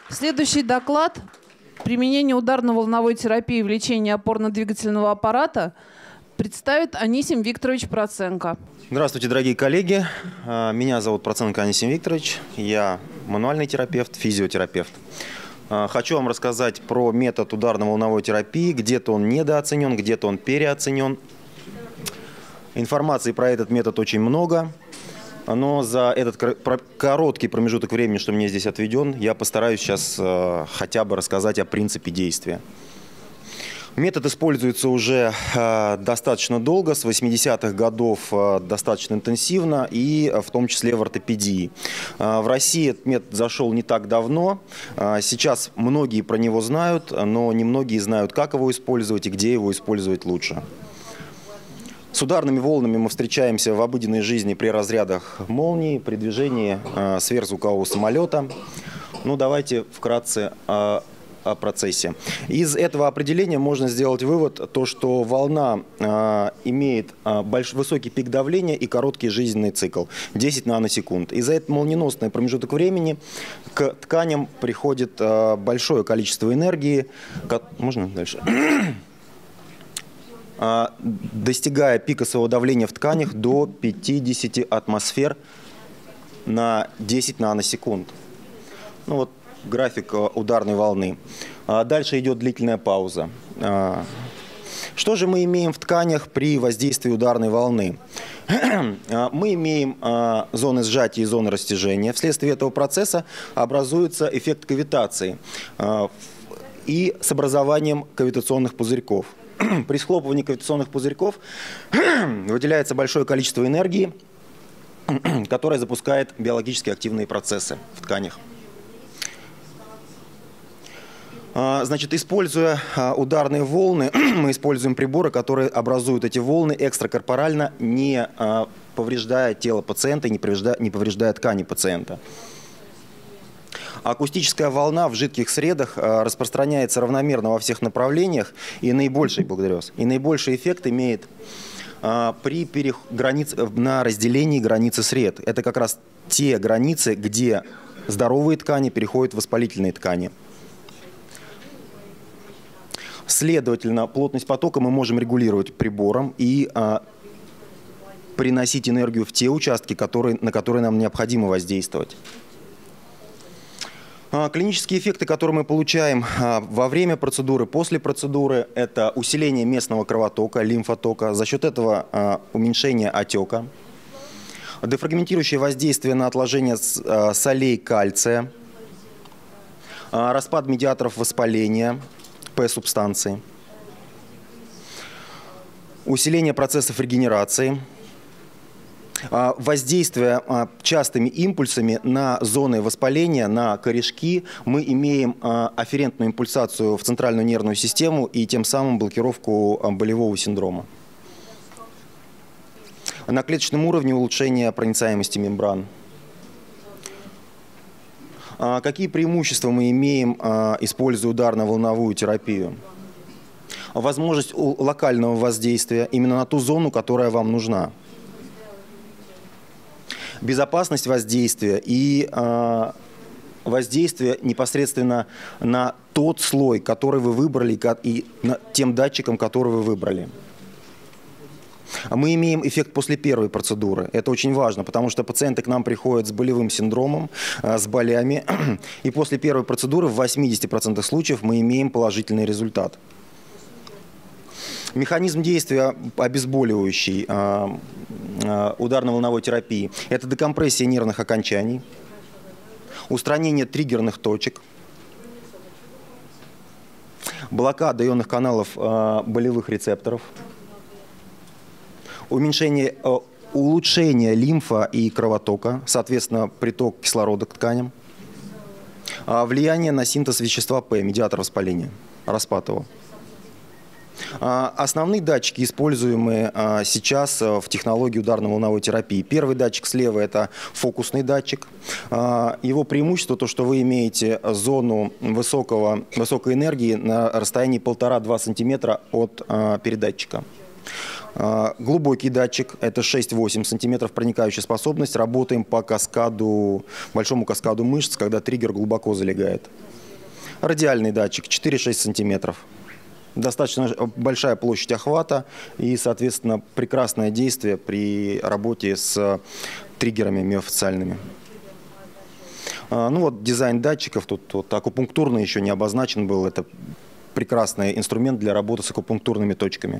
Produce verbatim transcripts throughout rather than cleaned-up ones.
Следующий доклад «Применение ударно-волновой терапии в лечении опорно-двигательного аппарата» представит Анисим Викторович Проценко. Здравствуйте, дорогие коллеги. Меня зовут Проценко Анисим Викторович. Я мануальный терапевт, физиотерапевт. Хочу вам рассказать про метод ударно-волновой терапии. Где-то он недооценен, где-то он переоценен. Информации про этот метод очень много. Но за этот короткий промежуток времени, что мне здесь отведен, я постараюсь сейчас э, хотя бы рассказать о принципе действия. Метод используется уже э, достаточно долго, с восьмидесятых годов э, достаточно интенсивно, и э, в том числе в ортопедии. Э, в России этот метод зашел не так давно. Э, сейчас многие про него знают, но немногие знают, как его использовать и где его использовать лучше. С ударными волнами мы встречаемся в обыденной жизни при разрядах молний, при движении э, сверхзвукового самолета. Ну, давайте вкратце о, о процессе. Из этого определения можно сделать вывод, то, что волна э, имеет э, больш, высокий пик давления и короткий жизненный цикл – десять наносекунд. И за этот молниеносный промежуток времени к тканям приходит э, большое количество энергии. Можно дальше? Достигая пика своего давления в тканях до пятидесяти атмосфер на десять наносекунд. Ну вот график ударной волны. Дальше идет длительная пауза. Что же мы имеем в тканях при воздействии ударной волны? Мы имеем зоны сжатия и зоны растяжения. Вследствие этого процесса образуется эффект кавитации и с образованием кавитационных пузырьков. При схлопывании кавитационных пузырьков выделяется большое количество энергии, которая запускает биологически активные процессы в тканях. Значит, используя ударные волны, мы используем приборы, которые образуют эти волны экстракорпорально, не повреждая тело пациента и не повреждая, не повреждая ткани пациента. Акустическая волна в жидких средах распространяется равномерно во всех направлениях, и наибольший, благодарю вас, и наибольший эффект имеет при перех... границ... на разделении границы сред. Это как раз те границы, где здоровые ткани переходят в воспалительные ткани. Следовательно, плотность потока мы можем регулировать прибором и а, приносить энергию в те участки, которые, на которые нам необходимо воздействовать. Клинические эффекты, которые мы получаем во время процедуры, после процедуры, это усиление местного кровотока, лимфотока, за счет этого уменьшение отека, дефрагментирующее воздействие на отложение солей кальция, распад медиаторов воспаления, П-субстанции, усиление процессов регенерации, воздействие частыми импульсами на зоны воспаления, на корешки. Мы имеем афферентную импульсацию в центральную нервную систему и тем самым блокировку болевого синдрома. На клеточном уровне улучшение проницаемости мембран. Какие преимущества мы имеем, используя ударно-волновую терапию? Возможность локального воздействия именно на ту зону, которая вам нужна. Безопасность воздействия и э, воздействие непосредственно на тот слой, который вы выбрали, и на тем датчиком, который вы выбрали. Мы имеем эффект после первой процедуры. Это очень важно, потому что пациенты к нам приходят с болевым синдромом, э, с болями, и после первой процедуры в восьмидесяти процентах случаев мы имеем положительный результат. Механизм действия обезболивающий э, э, ударно-волновой терапии – это декомпрессия нервных окончаний, устранение триггерных точек, блокада ионных каналов э, болевых рецепторов, уменьшение, э, улучшение лимфа и кровотока, соответственно, приток кислорода к тканям, э, влияние на синтез вещества П, медиатор воспаления, распад его. Основные датчики, используемые сейчас в технологии ударно-волновой терапии. Первый датчик слева – это фокусный датчик. Его преимущество – то, что вы имеете зону высокого, высокой энергии на расстоянии полтора-два сантиметра от передатчика. Глубокий датчик – это шесть-восемь сантиметров проникающая способность. Работаем по каскаду, большому каскаду мышц, когда триггер глубоко залегает. Радиальный датчик четыре-шесть сантиметров. Достаточно большая площадь охвата и, соответственно, прекрасное действие при работе с триггерами миофасциальными. Ну вот дизайн датчиков, тут вот акупунктурный еще не обозначен был. Это прекрасный инструмент для работы с акупунктурными точками.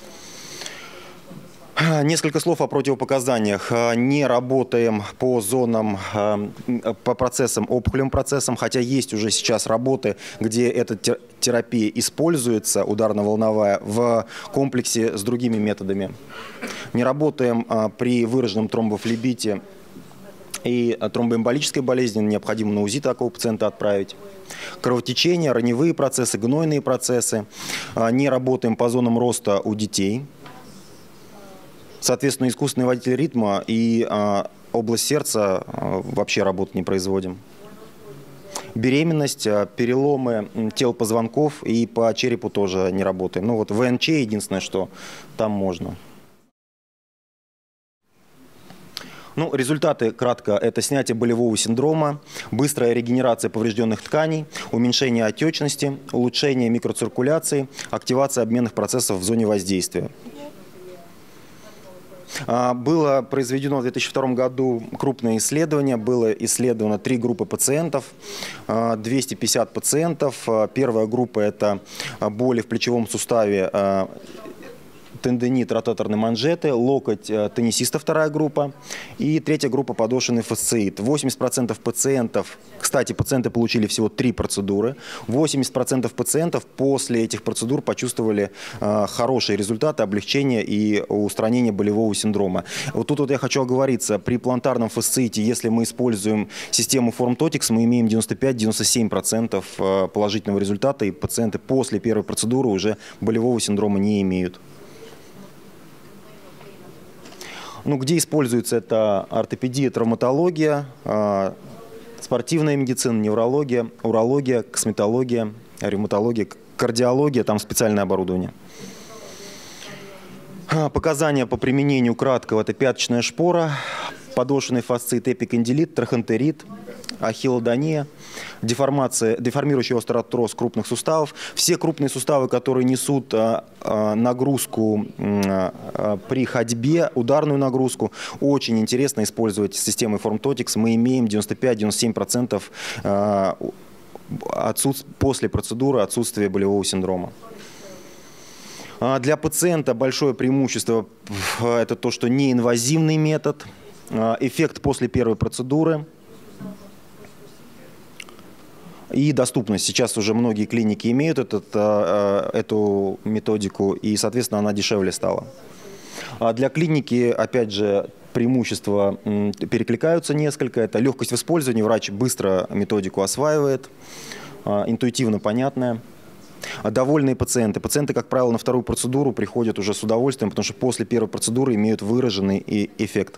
Несколько слов о противопоказаниях. Не работаем по зонам, по процессам, опухолевым процессам, хотя есть уже сейчас работы, где эта терапия используется, ударно-волновая, в комплексе с другими методами. Не работаем при выраженном тромбофлебите и тромбоэмболической болезни, необходимо на УЗИ такого пациента отправить. Кровотечение, раневые процессы, гнойные процессы. Не работаем по зонам роста у детей. Соответственно, искусственный водитель ритма и а, область сердца а, вообще работать не производим. Беременность, а, переломы тел позвонков и по черепу тоже не работаем. Ну вот в ВНЧ единственное, что там можно. Ну, результаты, кратко, это снятие болевого синдрома, быстрая регенерация поврежденных тканей, уменьшение отечности, улучшение микроциркуляции, активация обменных процессов в зоне воздействия. Было произведено в две тысячи втором году крупное исследование. Было исследовано три группы пациентов, двести пятьдесят пациентов. Первая группа – это боли в плечевом суставе, тендинит ротаторной манжеты, локоть теннисиста вторая группа и третья группа подошвенный фасциит. восемьдесят процентов пациентов, кстати, пациенты получили всего три процедуры, восемьдесят процентов пациентов после этих процедур почувствовали э, хорошие результаты, облегчение и устранение болевого синдрома. Вот тут вот я хочу оговориться, при плантарном фасциите, если мы используем систему FormTotix, мы имеем девяносто пять — девяносто семь процентов положительного результата, и пациенты после первой процедуры уже болевого синдрома не имеют. Ну, где используется это ортопедия, травматология, э, спортивная медицина, неврология, урология, косметология, ревматология, кардиология, там специальное оборудование. Показания по применению краткого – это пяточная шпора, подошвенный фасцит, эпикондилит, трахантерит, ахиллодония, деформация, деформирующий остеоартроз крупных суставов. Все крупные суставы, которые несут а, а, нагрузку а, при ходьбе, ударную нагрузку, очень интересно использовать системой FormTotix. Мы имеем девяносто пять — девяносто семь процентов а, отсутств... после процедуры отсутствия болевого синдрома. А для пациента большое преимущество – это то, что неинвазивный метод, а, эффект после первой процедуры и доступность. Сейчас уже многие клиники имеют этот, эту методику, и, соответственно, она дешевле стала. А для клиники, опять же, преимущества перекликаются несколько. Это легкость в использовании, врач быстро методику осваивает, интуитивно понятная. Довольные пациенты. Пациенты, как правило, на вторую процедуру приходят уже с удовольствием, потому что после первой процедуры имеют выраженный эффект.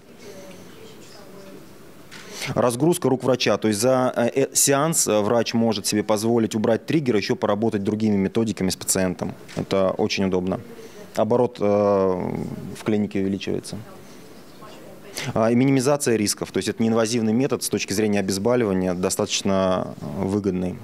Разгрузка рук врача. То есть за э, сеанс врач может себе позволить убрать триггер, еще поработать другими методиками с пациентом. Это очень удобно. Оборот э, в клинике увеличивается. А, и минимизация рисков. То есть это неинвазивный метод с точки зрения обезболивания, достаточно выгодный.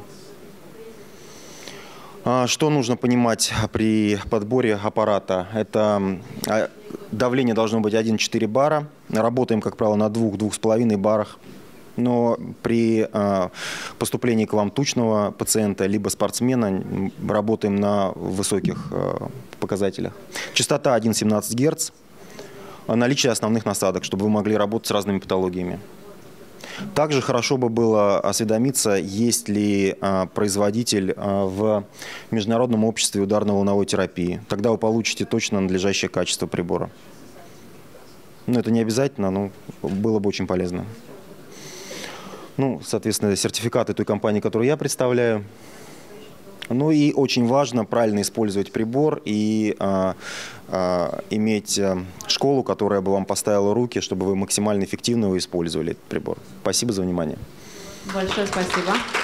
А, что нужно понимать при подборе аппарата? Это давление должно быть один — четыре бара. Работаем, как правило, на двух — двух с половиной барах. Но при э, поступлении к вам тучного пациента либо спортсмена работаем на высоких э, показателях. Частота один — семнадцать герц. Наличие основных насадок, чтобы вы могли работать с разными патологиями. Также хорошо бы было осведомиться, есть ли э, производитель э, в Международном обществе ударно-волновой терапии. Тогда вы получите точно надлежащее качество прибора. Но это не обязательно, но было бы очень полезно. Ну, соответственно, сертификаты той компании, которую я представляю. Ну и очень важно правильно использовать прибор и а, а, иметь а, школу, которая бы вам поставила руки, чтобы вы максимально эффективно его использовали, этот прибор. Спасибо за внимание. Большое спасибо.